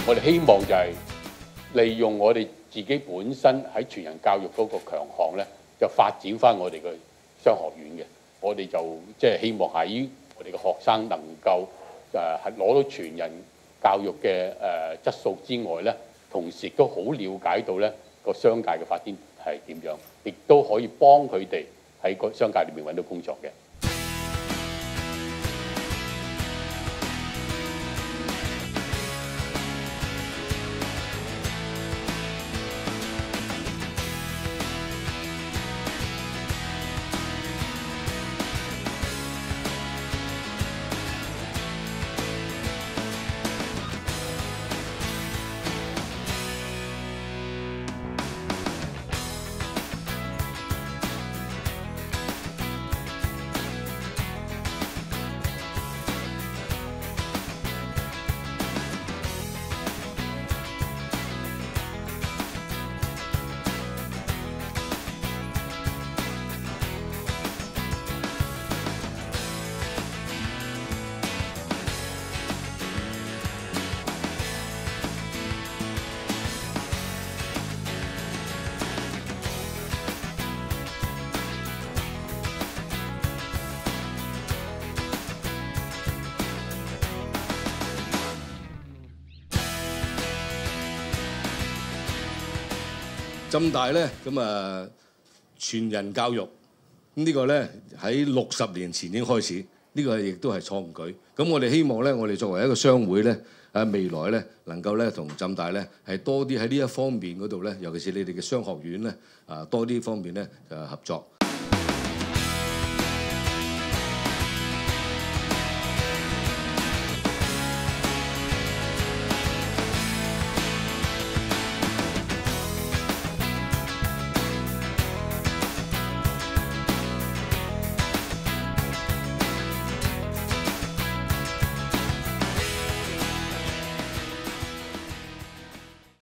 我哋希望就係利用我哋自己本身喺全人教育嗰個強項咧，就發展翻我哋嘅商學院嘅。我哋就即係希望喺我哋嘅學生能夠係攞到全人教育嘅質素之外咧，同時都好了解到咧個商界嘅發展係點樣，亦都可以幫佢哋喺個商界裏面揾到工作嘅。 浸大咧咁全人教育咁呢個咧喺60年前已經開始，呢個亦都係創舉。咁我哋希望咧，我哋作為一個商會咧，未來咧能夠咧同浸大咧係多啲喺呢一方面嗰度咧，尤其是你哋嘅商學院咧多啲方面咧合作。